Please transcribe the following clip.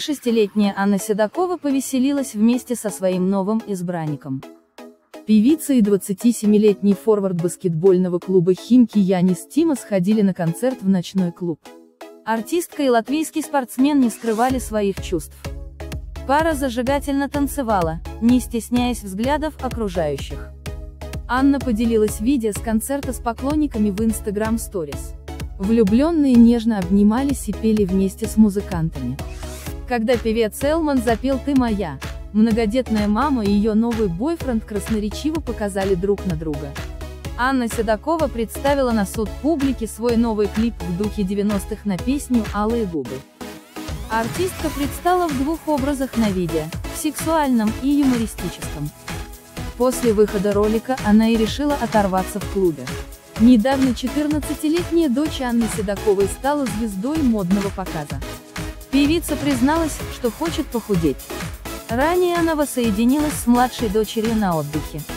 26-летняя Анна Седокова повеселилась вместе со своим новым избранником. Певица и 27-летний форвард баскетбольного клуба «Химки» Янис Тима сходили на концерт в ночной клуб. Артистка и латвийский спортсмен не скрывали своих чувств. Пара зажигательно танцевала, не стесняясь взглядов окружающих. Анна поделилась видео с концерта с поклонниками в Instagram Stories. Влюбленные нежно обнимались и пели вместе с музыкантами. Когда певец Элман запел «Ты моя», многодетная мама и ее новый бойфренд красноречиво показали друг на друга. Анна Седокова представила на суд публики свой новый клип в духе 90-х на песню «Алые губы». Артистка предстала в двух образах на видео – сексуальном и юмористическом. После выхода ролика она и решила оторваться в клубе. Недавно 14-летняя дочь Анны Седоковой стала звездой модного показа. Певица призналась, что хочет похудеть. Ранее она воссоединилась с младшей дочерью на отдыхе.